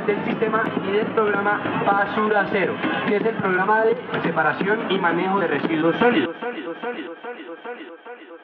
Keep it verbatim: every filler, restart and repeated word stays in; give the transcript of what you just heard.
del sistema y del programa Basura Cero, que es el programa de separación y manejo de residuos sólidos. sólidos, sólidos, sólidos, sólidos, sólidos.